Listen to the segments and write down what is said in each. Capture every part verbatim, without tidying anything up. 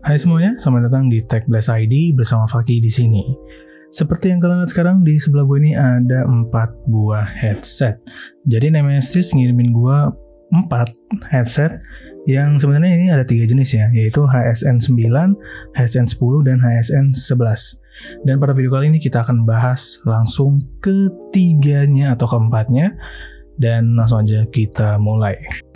Hai semuanya, selamat datang di Tech Blast I D bersama Faki di sini. Seperti yang kalian lihat sekarang, di sebelah gue ini ada empat buah headset. Jadi Nemesis ngirimin gue empat headset yang sebenarnya ini ada tiga jenis ya, yaitu H S N sembilan, H S N sepuluh, dan H S N sebelas. Dan pada video kali ini kita akan bahas langsung ketiganya atau keempatnya, dan langsung aja kita mulai.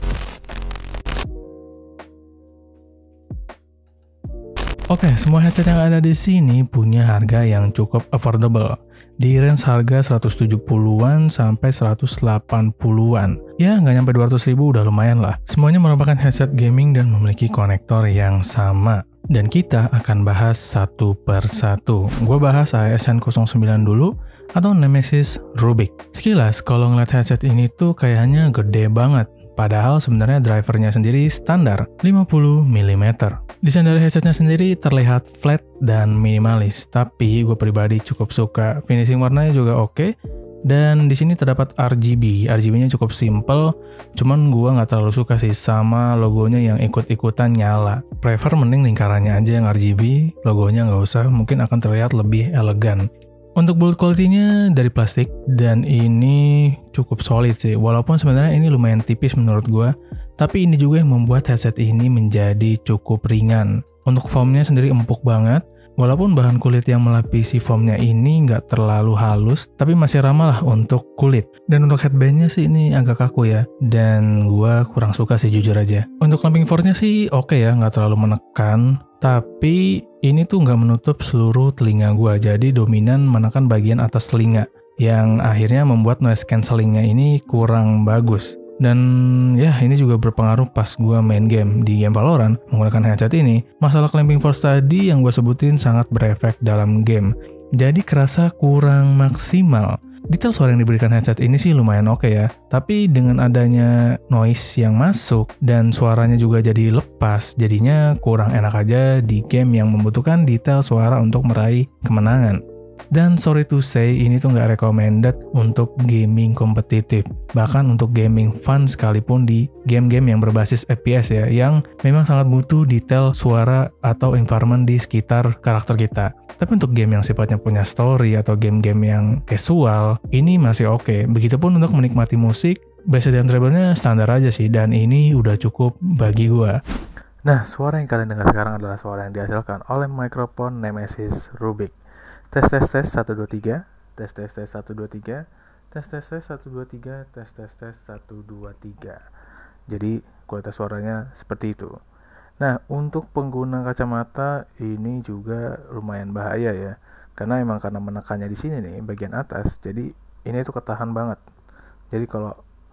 Oke, semua headset yang ada di sini punya harga yang cukup affordable. Di range harga seratus tujuh puluhan sampai seratus delapan puluhan. Ya, nggak nyampe dua ratus ribu udah lumayan lah. Semuanya merupakan headset gaming dan memiliki konektor yang sama. Dan kita akan bahas satu per satu. Gue bahas H S N nol sembilan dulu atau Nemesis Rubik. Sekilas, kalau ngeliat headset ini tuh kayaknya gede banget. Padahal sebenarnya drivernya sendiri standar lima puluh milimeter. Desain dari headsetnya sendiri terlihat flat dan minimalis, tapi gue pribadi cukup suka. Finishing warnanya juga oke, dan di sini terdapat R G B. R G B-nya cukup simple, cuman gue nggak terlalu suka sih sama logonya yang ikut-ikutan nyala. Prefer mending lingkarannya aja yang R G B, logonya nggak usah, mungkin akan terlihat lebih elegan. Untuk build quality-nya dari plastik, dan ini cukup solid sih, walaupun sebenarnya ini lumayan tipis menurut gue, tapi ini juga yang membuat headset ini menjadi cukup ringan. Untuk foamnya sendiri empuk banget, walaupun bahan kulit yang melapisi foamnya ini nggak terlalu halus, tapi masih ramah lah untuk kulit. Dan untuk headbandnya sih ini agak kaku ya, dan gue kurang suka sih jujur aja. Untuk clamping force-nya sih oke ya, nggak terlalu menekan, tapi ini tuh nggak menutup seluruh telinga gue, jadi dominan menekan bagian atas telinga, yang akhirnya membuat noise cancellingnya ini kurang bagus. Dan ya ini juga berpengaruh pas gue main game di game Valorant menggunakan headset ini. Masalah clamping force tadi yang gue sebutin sangat berefek dalam game, jadi kerasa kurang maksimal. Detail suara yang diberikan headset ini sih lumayan oke ya, tapi dengan adanya noise yang masuk dan suaranya juga jadi lepas, jadinya kurang enak aja di game yang membutuhkan detail suara untuk meraih kemenangan. Dan sorry to say, ini tuh nggak recommended untuk gaming kompetitif. Bahkan untuk gaming fun sekalipun di game-game yang berbasis F P S ya, yang memang sangat butuh detail suara atau environment di sekitar karakter kita. Tapi untuk game yang sifatnya punya story atau game-game yang casual, ini masih oke. Begitupun untuk menikmati musik, bass dan treble-nya standar aja sih, dan ini udah cukup bagi gua. Nah, suara yang kalian dengar sekarang adalah suara yang dihasilkan oleh mikrofon Nemesis Rubik. Tes tes tes satu dua tiga, tes tes tes satu dua tiga, tes tes tes satu dua tiga, tes tes tes satu dua tiga. Jadi kualitas suaranya seperti itu. Nah, untuk pengguna kacamata ini juga lumayan bahaya ya, karena emang karena menekannya di sini nih bagian atas, jadi ini tuh ketahan banget. Jadi kalau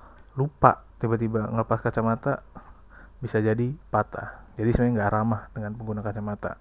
lupa tiba-tiba ngelepas kacamata bisa jadi patah. Jadi sebenarnya nggak ramah dengan pengguna kacamata.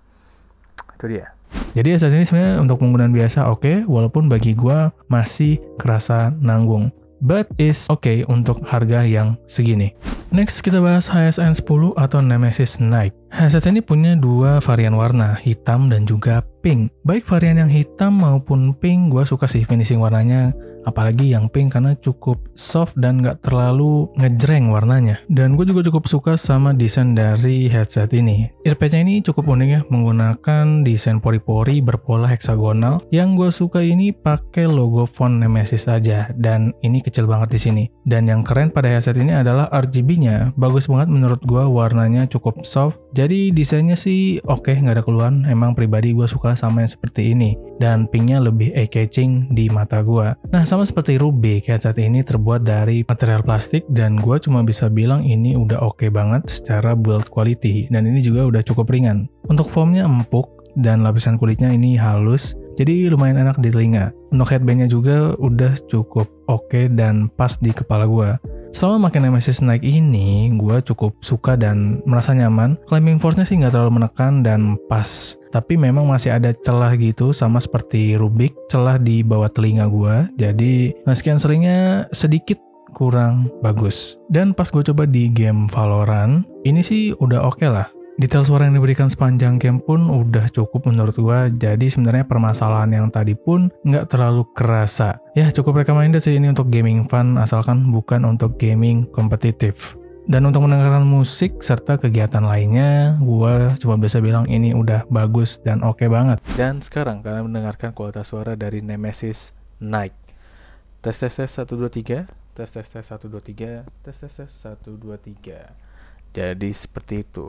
Itu dia. Jadi headset ini sebenarnya untuk penggunaan biasa oke, okay, walaupun bagi gua masih kerasa nanggung. But is oke okay untuk harga yang segini. Next kita bahas H S N sepuluh atau Nemesis Night. Headset ini punya dua varian warna, hitam dan juga pink. Baik varian yang hitam maupun pink, gua suka sih finishing warnanya. Apalagi yang pink karena cukup soft dan gak terlalu ngejreng warnanya. Dan gue juga cukup suka sama desain dari headset ini. Earpadnya ini cukup unik ya, menggunakan desain pori-pori berpola heksagonal. Yang gue suka ini pakai logo font Nemesis aja, dan ini kecil banget di sini. Dan yang keren pada headset ini adalah R G B-nya. Bagus banget menurut gue, warnanya cukup soft. Jadi desainnya sih oke, okay, nggak ada keluhan. Emang pribadi gue suka sama yang seperti ini. Dan pinknya lebih eye-catching di mata gue. Nah, sama seperti Rubik, headset ini terbuat dari material plastik, dan gue cuma bisa bilang ini udah oke okay banget secara build quality, dan ini juga udah cukup ringan. Untuk foamnya empuk, dan lapisan kulitnya ini halus, jadi lumayan enak di telinga. Untuk headbandnya juga udah cukup oke okay dan pas di kepala gue. Selama makin Nemesis Night ini, gue cukup suka dan merasa nyaman. Clamping force-nya sih nggak terlalu menekan dan pas. Tapi memang masih ada celah gitu, sama seperti Rubik, celah di bawah telinga gue. Jadi, noise cancellingnya sedikit kurang bagus. Dan pas gue coba di game Valorant, ini sih udah oke okay lah. Detail suara yang diberikan sepanjang game pun udah cukup menurut gua, jadi sebenarnya permasalahan yang tadi pun nggak terlalu kerasa. Ya cukup recommended sih ini untuk gaming fun, asalkan bukan untuk gaming kompetitif. Dan untuk mendengarkan musik serta kegiatan lainnya, gue cuma bisa bilang ini udah bagus dan oke banget. Dan sekarang kalian mendengarkan kualitas suara dari Nemesis Nike. Tes tes tes satu dua tiga, tes tes tes satu dua tiga, tes tes tes satu dua tiga. Jadi seperti itu.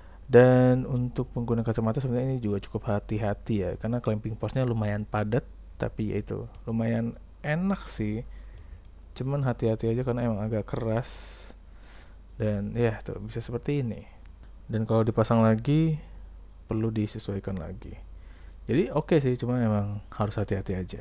Dan untuk pengguna kacamata sebenarnya ini juga cukup hati-hati ya, karena clamping force-nya lumayan padat, tapi ya itu lumayan enak sih. Cuman hati-hati aja karena emang agak keras. Dan ya tuh bisa seperti ini. Dan kalau dipasang lagi perlu disesuaikan lagi. Jadi oke okay sih, cuma emang harus hati-hati aja.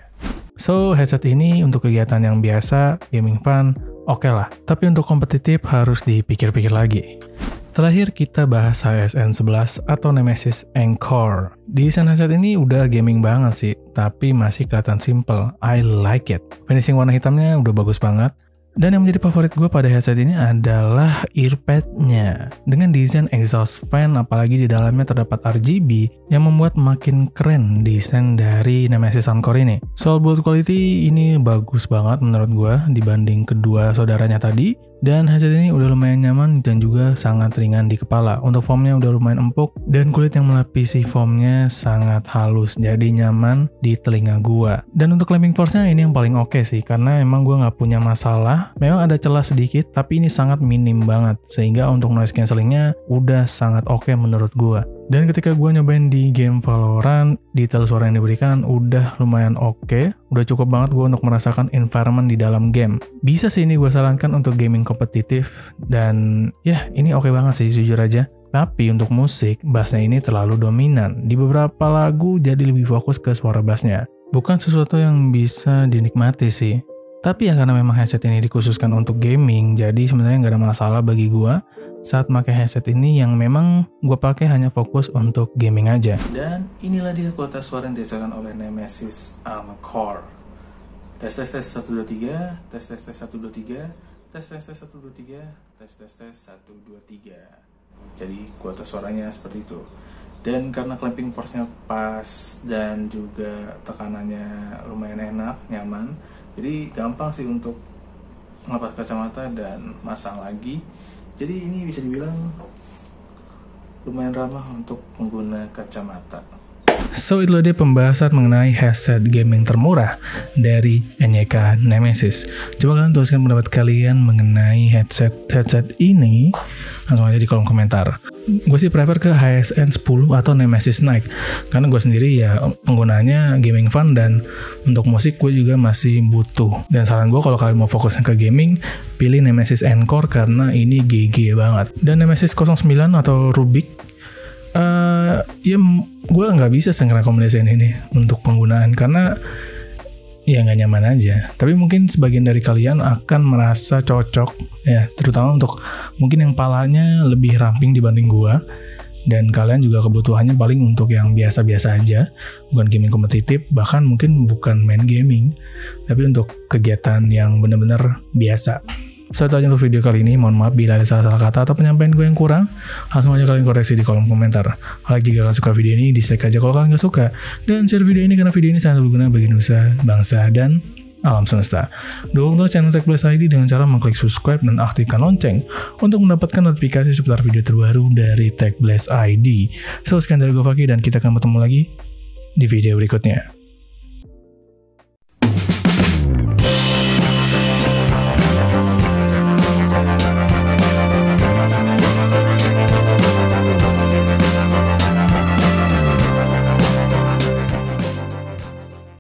So headset ini untuk kegiatan yang biasa, gaming fun, oke okay lah. Tapi untuk kompetitif harus dipikir-pikir lagi. Terakhir kita bahas H S N sebelas atau Nemesis Encore. Desain headset ini udah gaming banget sih, tapi masih kelihatan simple. I like it. Finishing warna hitamnya udah bagus banget. Dan yang menjadi favorit gue pada headset ini adalah earpad-nya. Dengan desain exhaust fan, apalagi di dalamnya terdapat R G B yang membuat makin keren desain dari Nemesis Encore ini. Soal build quality ini bagus banget menurut gue dibanding kedua saudaranya tadi. Dan headset ini udah lumayan nyaman dan juga sangat ringan di kepala. Untuk foamnya udah lumayan empuk dan kulit yang melapisi foamnya sangat halus, jadi nyaman di telinga gua. Dan untuk clamping force-nya ini yang paling oke okay sih, karena emang gua nggak punya masalah. Memang ada celah sedikit, tapi ini sangat minim banget, sehingga untuk noise cancellingnya udah sangat oke okay menurut gua. Dan ketika gue nyobain di game Valorant, detail suara yang diberikan udah lumayan oke. Okay. Udah cukup banget gue untuk merasakan environment di dalam game. Bisa sih ini gue sarankan untuk gaming kompetitif. Dan ya ini oke okay banget sih jujur aja. Tapi untuk musik, bassnya ini terlalu dominan. Di beberapa lagu jadi lebih fokus ke suara bassnya. Bukan sesuatu yang bisa dinikmati sih. Tapi ya karena memang headset ini dikhususkan untuk gaming, jadi sebenarnya nggak ada masalah bagi gue saat pakai headset ini yang memang gue pakai hanya fokus untuk gaming aja. Dan inilah dia kualitas suara yang dirasakan oleh Nemesis Encore. Tes tes tes satu dua tiga, tes tes tes satu dua tiga, tes tes tes satu dua tiga, tes tes tes satu dua tiga. Jadi kualitas suaranya seperti itu. Dan karena clamping force-nya pas dan juga tekanannya lumayan enak, nyaman, jadi gampang sih untuk ngelepas kacamata dan masang lagi. Jadi ini bisa dibilang lumayan ramah untuk pengguna kacamata. So itulah dia pembahasan mengenai headset gaming termurah dari N Y K Nemesis. Coba kalian tuliskan pendapat kalian mengenai headset headset ini langsung aja di kolom komentar. Gue sih prefer ke H S N sepuluh atau Nemesis Nike karena gue sendiri ya penggunanya gaming fun dan untuk musik gue juga masih butuh. Dan saran gue kalau kalian mau fokusnya ke gaming, pilih Nemesis Encore karena ini G G banget. Dan Nemesis nol sembilan atau Rubik Uh, ya gue nggak bisa ngerekomendasiin ini untuk penggunaan karena ya nggak nyaman aja. Tapi mungkin sebagian dari kalian akan merasa cocok ya, terutama untuk mungkin yang palanya lebih ramping dibanding gue. Dan kalian juga kebutuhannya paling untuk yang biasa-biasa aja, bukan gaming kompetitif, bahkan mungkin bukan main gaming, tapi untuk kegiatan yang benar-benar biasa. So itu aja untuk video kali ini. Mohon maaf bila ada salah-salah kata atau penyampaian gue yang kurang. Langsung aja kalian koreksi di kolom komentar. Like jika kalian suka video ini, dislike aja kalau kalian gak suka. Dan share video ini karena video ini sangat berguna bagi nusa, bangsa, dan alam semesta. Dukung terus channel TechBlast I D dengan cara mengklik subscribe dan aktifkan lonceng untuk mendapatkan notifikasi seputar video terbaru dari TechBlast I D. So sekian dari gue Fakih dan kita akan bertemu lagi di video berikutnya.